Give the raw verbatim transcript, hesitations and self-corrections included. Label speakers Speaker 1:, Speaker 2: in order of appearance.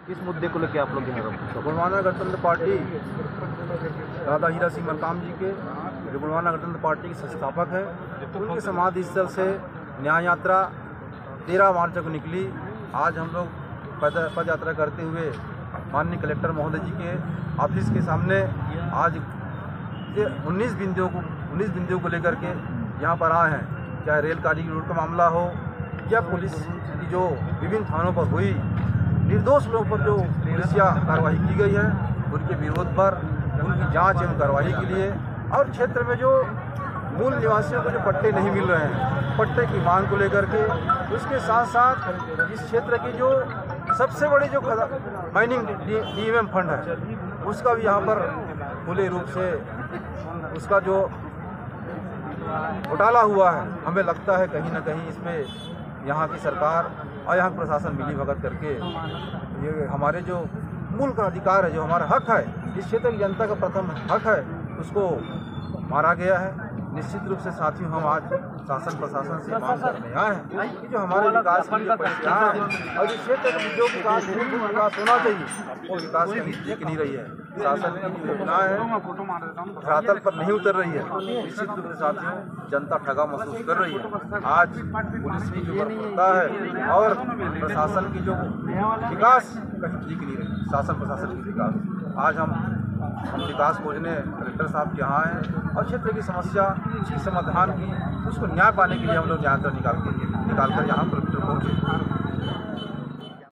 Speaker 1: किस मुद्दे को लेकर आप लोग यहाँ पर?
Speaker 2: गुणवाना गणतंत्र पार्टी दादा हीरा सिंह मरकाम जी के, जो गुणवाना गणतंत्र पार्टी के संस्थापक हैं, उनके समाधि स्थल से न्याय यात्रा तेरह मार्च को निकली। आज हम लोग पद पद यात्रा करते हुए माननीय कलेक्टर महोदय जी के ऑफिस के सामने आज उन्नीस बिंदुओं को उन्नीस बिंदुओं को लेकर के यहाँ पर आए हैं। चाहे रेल काली रोड का मामला हो या पुलिस की जो विभिन्न थानों पर हुई निर्दोष लोगों पर जो पुलिसिया कार्रवाई की गई है, उनके विरोध पर, उनकी जांच एवं कार्रवाई के लिए, और क्षेत्र में जो मूल निवासियों को जो पट्टे नहीं मिल रहे हैं, पट्टे की मांग को लेकर के, उसके साथ साथ इस क्षेत्र की जो सबसे बड़ी जो mining D M M fund है, उसका भी यहाँ पर खुले रूप से उसका जो घोटाला हुआ है, हमें लगता है कहीं ना कहीं इसमें यहाँ की सरकार और यहाँ प्रशासन मिली भगत करके ये हमारे जो मूल का अधिकार है, जो हमारा हक है, इस क्षेत्र की जनता का प्रथम हक है, उसको मारा गया है। निश्चित रूप से साथियों, हम आज शासन प्रशासन से मांग करने आए हैं कि जो हमारे विकास के लिए पैसे आए हैं और इस क्षेत्र में जो विकास विकास होना चाहिए, वो विकास कहीं दिख नहीं रही है। शासन की जो योजनाएं हैं धरातल पर नहीं उतर रही है। निश्चित रूप से साथियों, जनता ठगा महसूस कर रही है। आज पुलिस की जो बर्फता है और प्रशासन की जो विकास कहीं दिख नहीं रही, शासन प्रशासन की विकास। आज हम हम विकास खोजने कलेक्टर साहब के यहाँ आए और क्षेत्र की समस्या की समाधान की, उसको न्याय पाने के लिए हम लोग यात्रा निकाल के निकाल कर यहाँ पर पहुँचे।